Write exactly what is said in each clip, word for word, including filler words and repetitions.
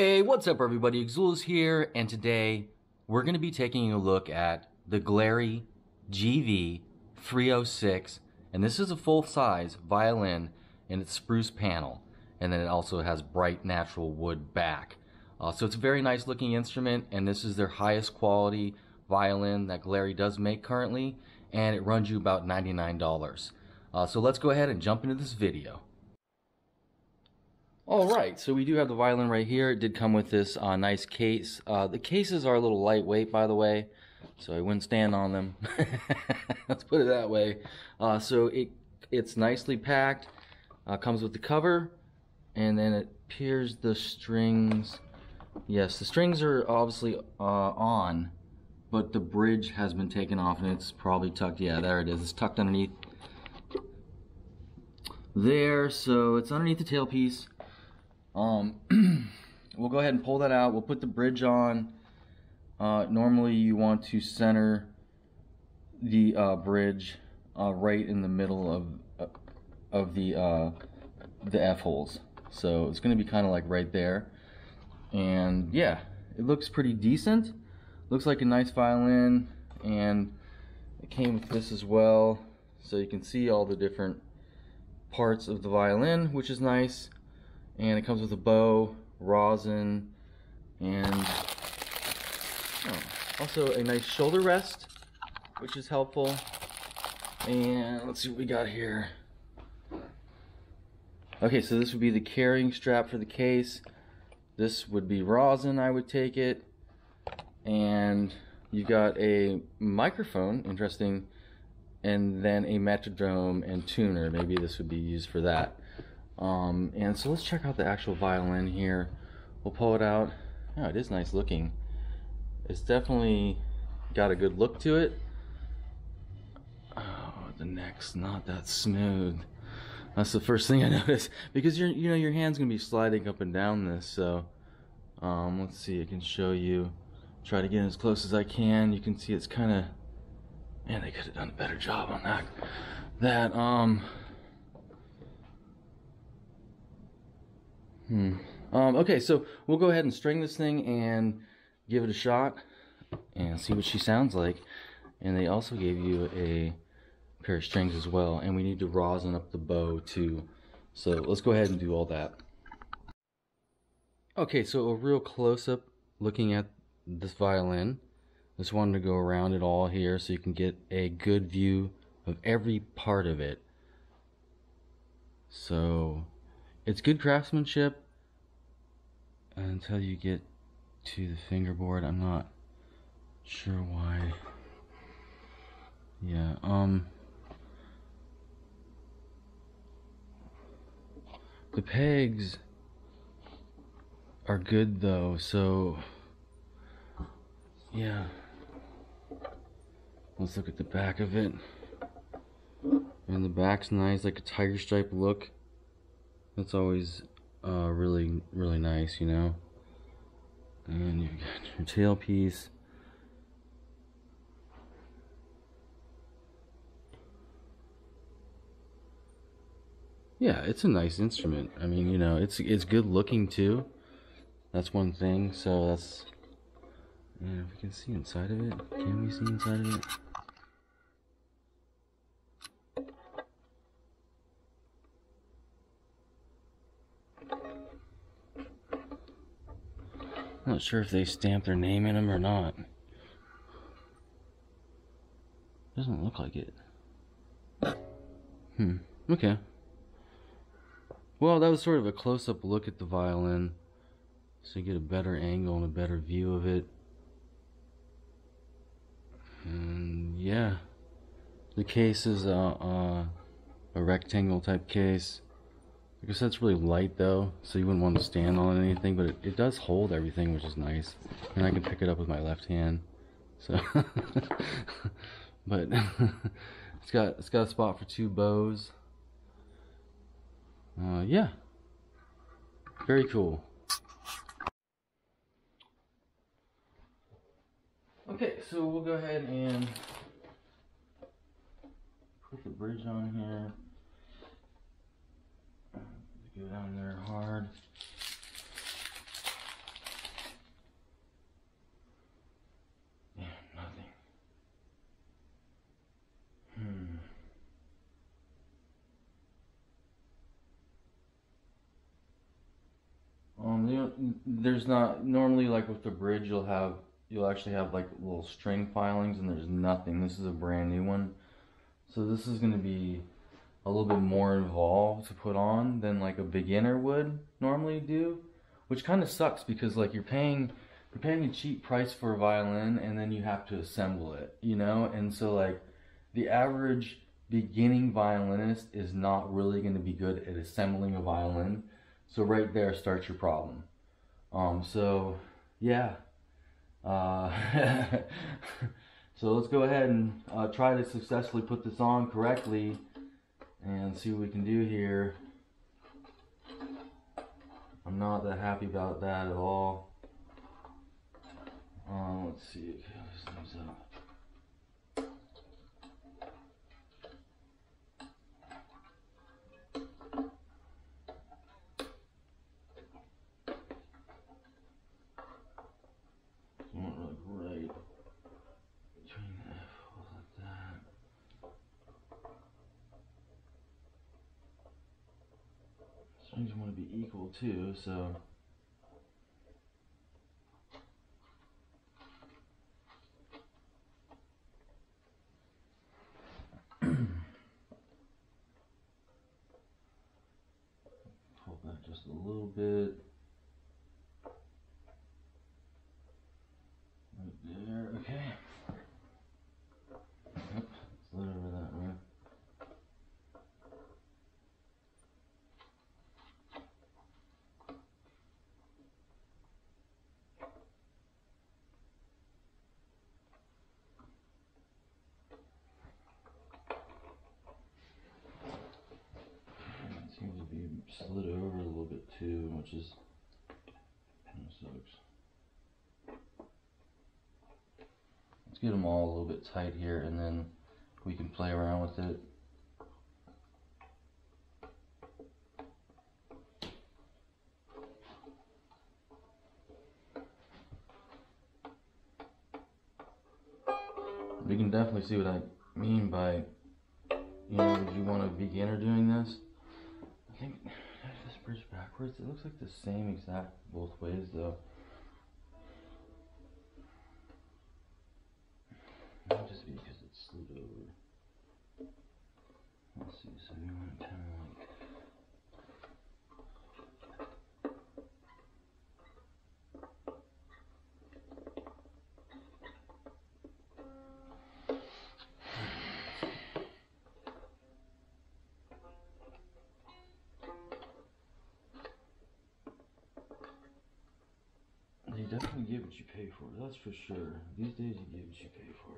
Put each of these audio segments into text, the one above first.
Hey, what's up everybody? Exul's here, and today we're going to be taking a look at the Glarry G V three oh six, and this is a full-size violin in its spruce panel, and then it also has bright natural wood back. Uh, so it's a very nice looking instrument, and this is their highest quality violin that Glarry does make currently, and it runs you about ninety-nine dollars. Uh, so let's go ahead and jump into this video. Alright, so we do have the violin right here. It did come with this uh, nice case. Uh, the cases are a little lightweight, by the way, so I wouldn't stand on them. Let's put it that way. Uh, so it it's nicely packed, uh, comes with the cover, and then it appears the strings. Yes, the strings are obviously uh, on, but the bridge has been taken off, and it's probably tucked. Yeah, there it is. It's tucked underneath there, so it's underneath the tailpiece. Um, we'll go ahead and pull that out. We'll put the bridge on. Uh, normally you want to center the uh, bridge uh, right in the middle of uh, of the uh, the F holes. So it's going to be kind of like right there. And yeah, it looks pretty decent. Looks like a nice violin, and it came with this as well. So you can see all the different parts of the violin, which is nice. And it comes with a bow, rosin, and oh, also a nice shoulder rest, which is helpful. And let's see what we got here. Okay, so this would be the carrying strap for the case. This would be rosin, I would take it. And you've got a microphone, interesting, and then a metronome and tuner. Maybe this would be used for that. Um, and so let's check out the actual violin here. We'll pull it out. Oh, it is nice looking. It's definitely got a good look to it. Oh, the neck's not that smooth. That's the first thing I noticed, because you're, you know, your hand's gonna be sliding up and down this. So, um, let's see. I can show you. Try to get as close as I can. You can see it's kind of. Man, they could have done a better job on that. That um. Hmm. Um, okay, so we'll go ahead and string this thing and give it a shot and see what she sounds like. And they also gave you a pair of strings as well, and we need to rosin up the bow too. So let's go ahead and do all that. Okay, so a real close-up looking at this violin. Just wanted to go around it all here so you can get a good view of every part of it. So it's good craftsmanship until you get to the fingerboard. I'm not sure why. Yeah, um the pegs are good though, so yeah. Let's look at the back of it. And the back's nice, like a tiger stripe look. That's always uh, really, really nice, you know. And you've got your tailpiece. Yeah, it's a nice instrument. I mean, you know, it's it's good looking too. That's one thing. So that's. Yeah, if we can see inside of it, can we see inside of it? Not sure if they stamped their name in them or not. Doesn't look like it. Hmm. Okay. Well, that was sort of a close-up look at the violin, so you get a better angle and a better view of it. And yeah, the case is a, a, a rectangle type case. I guess that's really light though, so you wouldn't want to stand on anything, but it, it does hold everything, which is nice. And I can pick it up with my left hand. So but it's got it's got a spot for two bows. Uh, yeah. Very cool. Okay, so we'll go ahead and put the bridge on here. Go down there hard. there's not, normally like with the bridge you'll have, you'll actually have like little string filings, and there's nothing. This is a brand new one. So this is going to be a little bit more involved to put on than like a beginner would normally do, which kind of sucks because like you're paying you're paying a cheap price for a violin, and then you have to assemble it, you know? And so like the average beginning violinist is not really going to be good at assembling a violin. So right there starts your problem. Um, so yeah. Uh, so let's go ahead and uh, try to successfully put this on correctly and see what we can do here. I'm not that happy about that at all. Um, let's see. Okay, this thing's up. Not like right between the F like that. Strings want to be equal too, so. Pull back just a little bit. Right there, okay. Yep, slid over that way. It seems to be slid over a little bit too, which is kind of sucks. Let's get them all a little bit tight here, and then we can play around with it. You can definitely see what I mean by, you know, would you want a beginner doing this? I think, I have this bridge backwards. It looks like the same exact both ways though. Might just be because it's slid over. Let's see, so we want to kind of like, you definitely get what you pay for, that's for sure. These days you get what you pay for.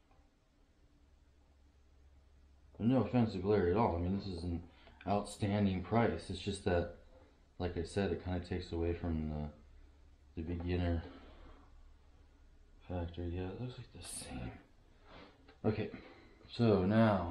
And no offense to Glarry at all, I mean this is an outstanding price. It's just that, like I said, it kind of takes away from the, the beginner factor. Yeah, it looks like the same. Okay, so now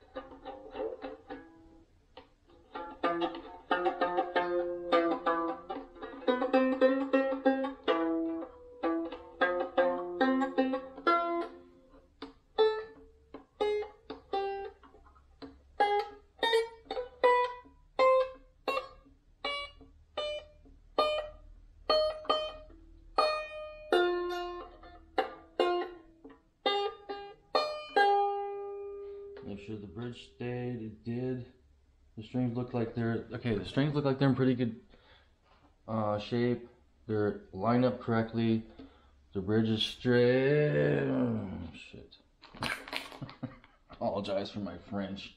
make sure the bridge stayed. It did. The strings look like they're okay. The strings look like they're in pretty good uh, shape. They're lined up correctly. The bridge is straight. Oh, shit. Apologize for my French.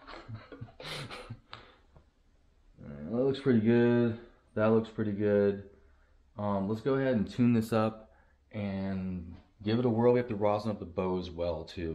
That looks pretty good. That looks pretty good. Um, let's go ahead and tune this up and give it a whirl. We have to rosin up the bow as well too.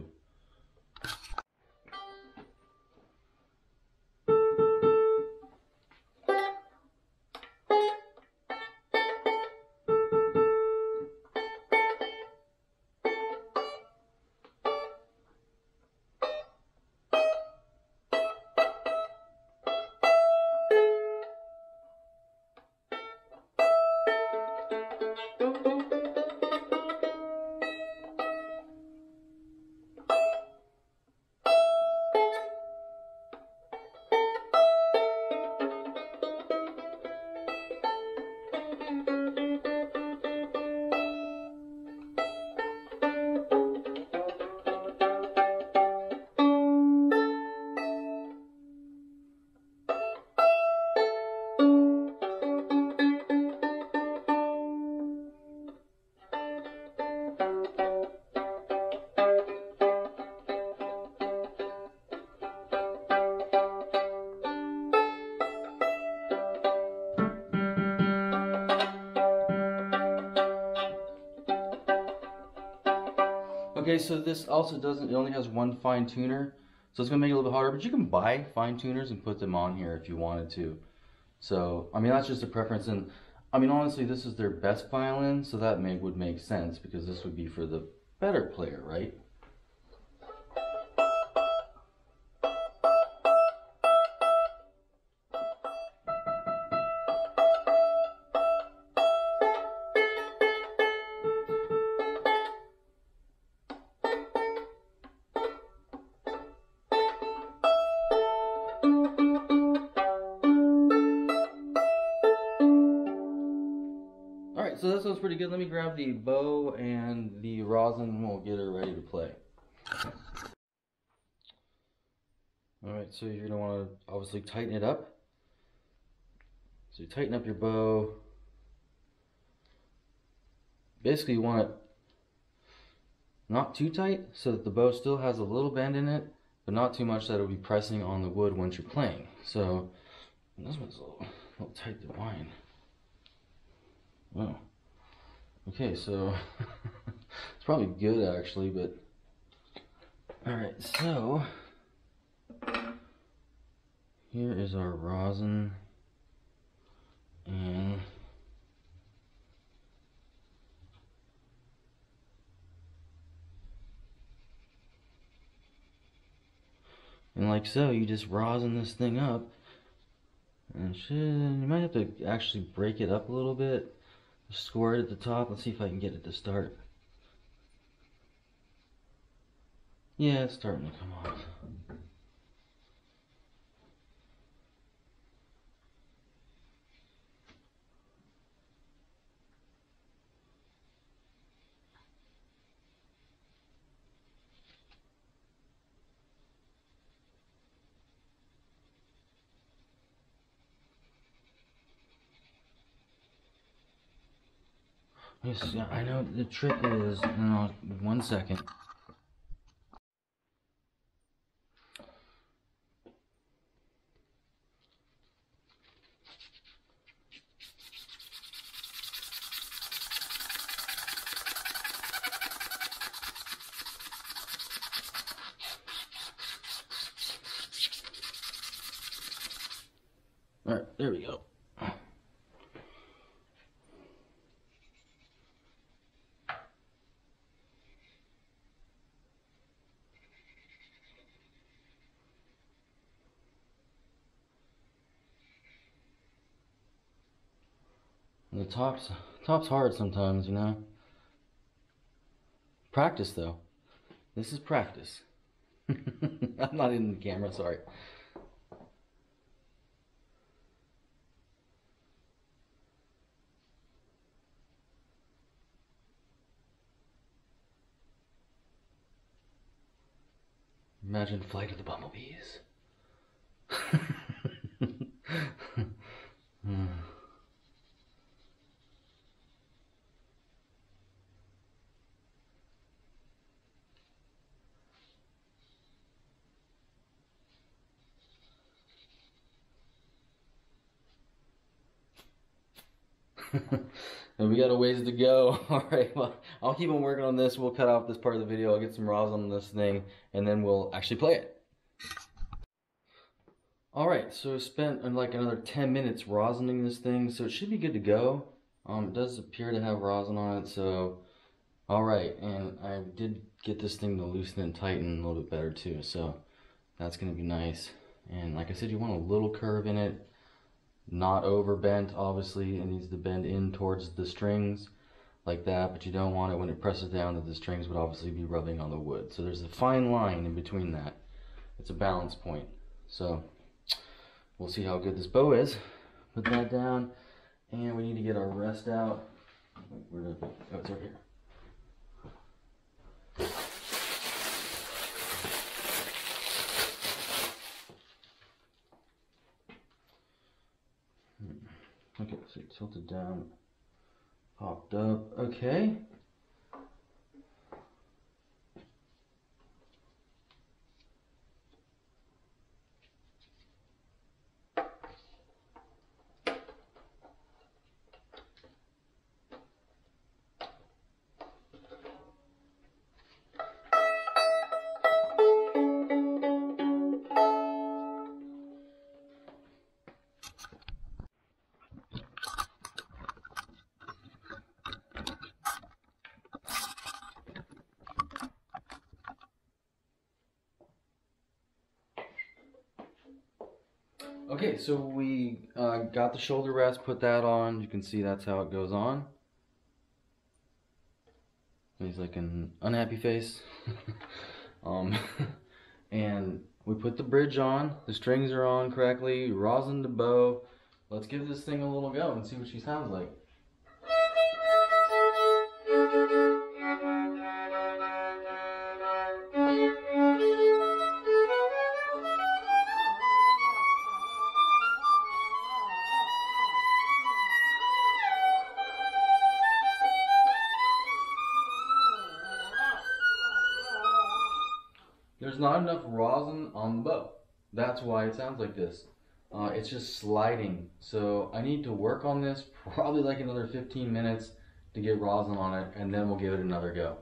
Okay, so this also doesn't, it only has one fine tuner, so it's gonna make it a little bit harder, but you can buy fine tuners and put them on here if you wanted to. So, I mean, that's just a preference, and I mean, honestly, this is their best violin, so that may, would make sense, because this would be for the better player, right? Alright, so this one's pretty good. Let me grab the bow and the rosin and we'll get her ready to play. Alright, so you're going to want to obviously tighten it up. So you tighten up your bow. Basically you want it not too tight so that the bow still has a little bend in it, but not too much that it'll be pressing on the wood once you're playing. So this one's a little, a little tight to bind. Oh. Okay, so it's probably good actually, but alright, so here is our rosin, and and like so, you just rosin this thing up, and should, you might have to actually break it up a little bit. Score it at the top. Let's see if I can get it to start. Yeah, it's starting to come off. Yes, yeah, I know the trick is, no, one second. All right, there we go. The top's, top's hard sometimes, you know. Practice though. This is practice. I'm not in the camera, sorry. Imagine Flight of the Bumblebees. hmm. And we got a ways to go. Alright, well, I'll keep on working on this. We'll cut off this part of the video. I'll get some rosin on this thing, and then we'll actually play it. Alright, so I spent uh, like another ten minutes rosining this thing, so it should be good to go. Um, it does appear to have rosin on it, so alright, and I did get this thing to loosen and tighten a little bit better too, so that's going to be nice. And like I said, you want a little curve in it. Not over bent, obviously. It needs to bend in towards the strings like that, but you don't want it when it presses down that the strings would obviously be rubbing on the wood. So there's a fine line in between that. It's a balance point. So we'll see how good this bow is. Put that down, and we need to get our rest out. Where did it go? Oh, it's right here. Okay, so tilted down, popped up, okay. Okay, so we uh, got the shoulder rest, put that on. You can see that's how it goes on. He's like an unhappy face. um, and we put the bridge on. The strings are on correctly. Rosin the bow. Let's give this thing a little go and see what she sounds like. There's not enough rosin on the bow. That's why it sounds like this. Uh, it's just sliding. So I need to work on this probably like another fifteen minutes to get rosin on it, and then we'll give it another go.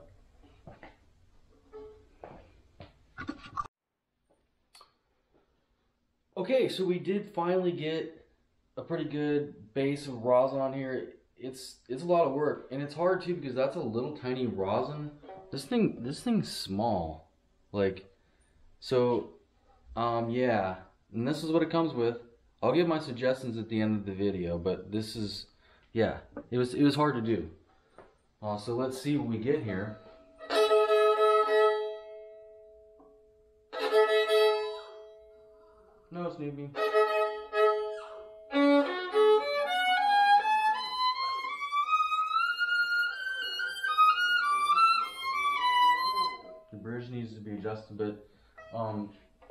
Okay, so we did finally get a pretty good base of rosin on here. It's it's a lot of work, and it's hard too because that's a little tiny rosin. This thing this thing's small. Like, so, um, yeah, and this is what it comes with. I'll give my suggestions at the end of the video, but this is, yeah, it was, it was hard to do. Uh, so let's see what we get here. No, Snoopy. The bridge needs to be adjusted a bit. Um,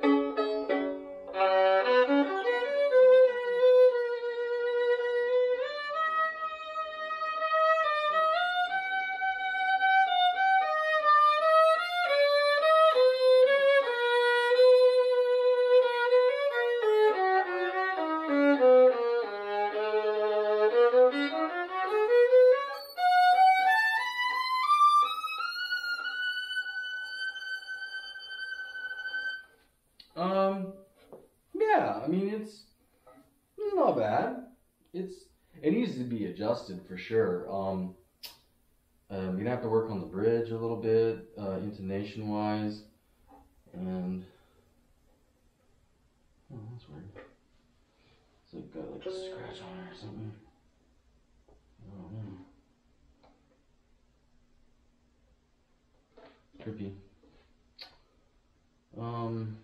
Um, yeah, I mean, it's, it's not bad. It's, it needs to be adjusted for sure. Um, uh, you're gonna have to work on the bridge a little bit, uh, intonation wise, and, oh, that's weird. It's like got like a scratch on it or something. I don't know. Trippy. Um,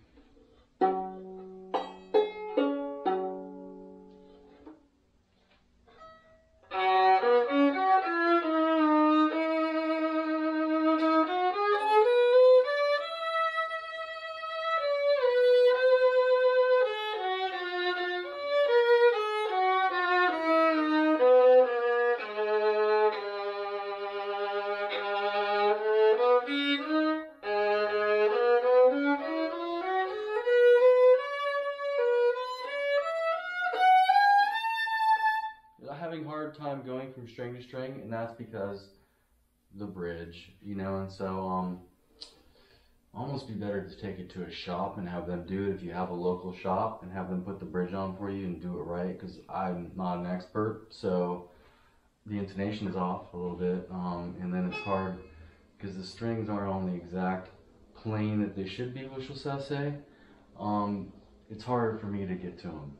having a hard time going from string to string, and that's because the bridge, you know, and so um almost be better to take it to a shop and have them do it if you have a local shop, and have them put the bridge on for you and do it right, because I'm not an expert, so the intonation's off a little bit, um, and then it's hard because the strings aren't on the exact plane that they should be, which will say. Um, it's harder for me to get to them.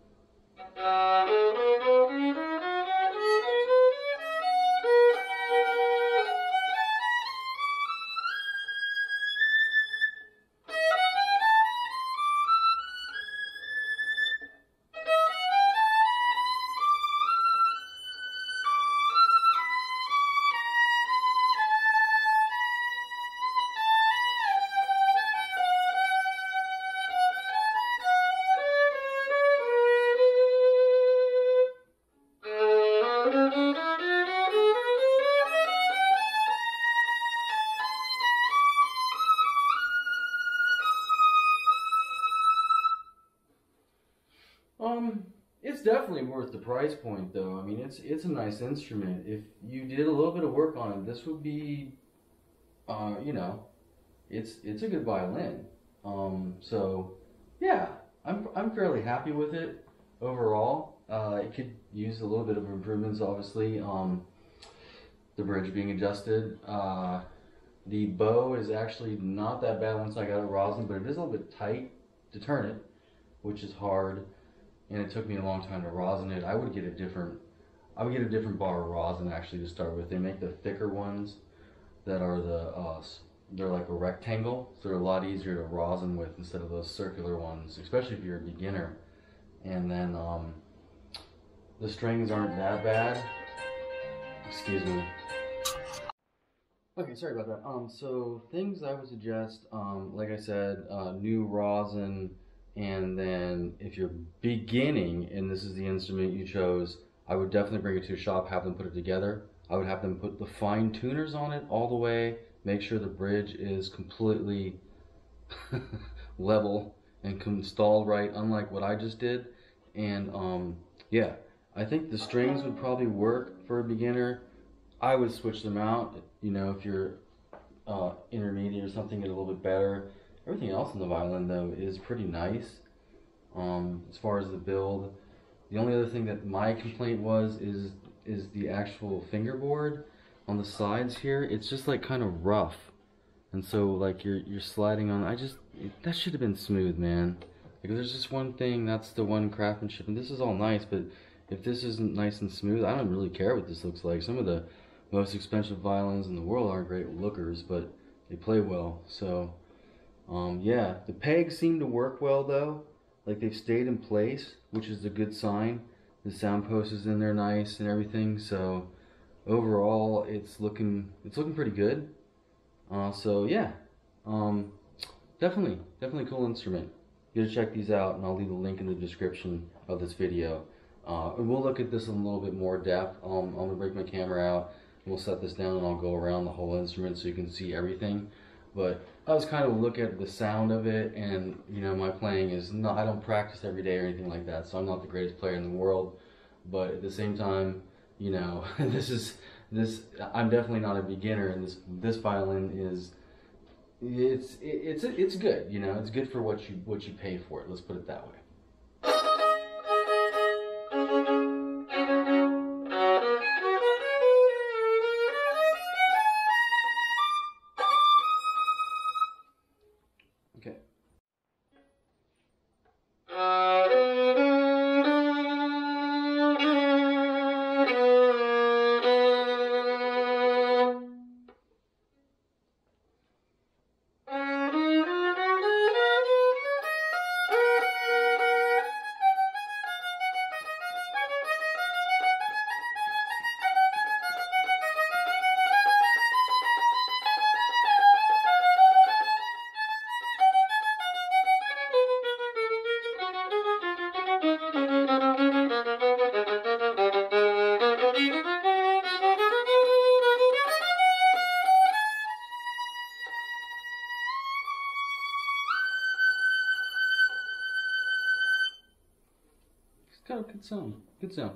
Um, it's definitely worth the price point, though. I mean, it's it's a nice instrument. If you did a little bit of work on it, this would be, uh, you know, it's it's a good violin. Um, so yeah, I'm I'm fairly happy with it overall. Uh, it could use a little bit of improvements, obviously. Um, the bridge being adjusted. Uh, the bow is actually not that bad once I got it rosin, but it is a little bit tight to turn it, which is hard. and it took me a long time to rosin it, I would get a different, I would get a different bar of rosin actually to start with. They make the thicker ones that are the, uh, they're like a rectangle, so they're a lot easier to rosin with instead of those circular ones, especially if you're a beginner. And then um, the strings aren't that bad. Excuse me. Okay, sorry about that. Um, so things I would suggest, um, like I said, uh, new rosin, and then if you're beginning and this is the instrument you chose, I would definitely bring it to a shop, have them put it together. I would have them put the fine tuners on it all the way, make sure the bridge is completely level and installed right, unlike what I just did. And um, yeah, I think the strings would probably work for a beginner. I would switch them out, you know, if you're uh, intermediate or something, get a little bit better. Everything else in the violin, though, is pretty nice. Um, as far as the build, the only other thing that my complaint was is is the actual fingerboard on the sides here. It's just like kind of rough, and so like you're you're sliding on. I just it, that should have been smooth, man. Like if there's just one thing, that's the one craftsmanship, and this is all nice, but if this isn't nice and smooth, I don't really care what this looks like. Some of the most expensive violins in the world aren't great lookers, but they play well. So um, yeah, the pegs seem to work well though. Like they've stayed in place, which is a good sign. The sound post is in there nice and everything. So overall, it's looking it's looking pretty good. Uh, so yeah, um, definitely definitely cool instrument. You gotta check these out, and I'll leave a link in the description of this video. Uh, and we'll look at this in a little bit more depth. Um, I'm gonna break my camera out. We'll set this down and I'll go around the whole instrument so you can see everything. But I was kind of look at the sound of it, and you know, my playing is not, I don't practice every day or anything like that, so I'm not the greatest player in the world. But at the same time, you know, this is this I'm definitely not a beginner, and this this violin is it's it's it's good, you know, it's good for what you what you pay for it. Let's put it that way. Okay. It's got a good sound. Good sound.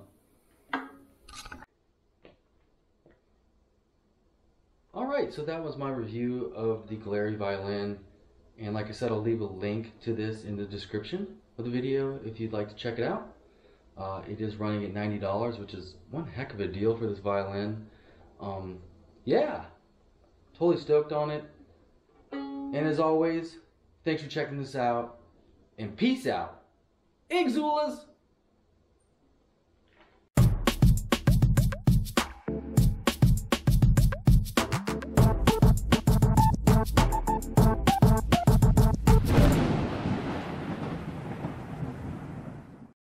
Alright, so that was my review of the Glarry violin. And like I said, I'll leave a link to this in the description of the video if you'd like to check it out. Uh, it is running at ninety dollars, which is one heck of a deal for this violin. Um, yeah, totally stoked on it. And as always, thanks for checking this out. And peace out. Igzulas!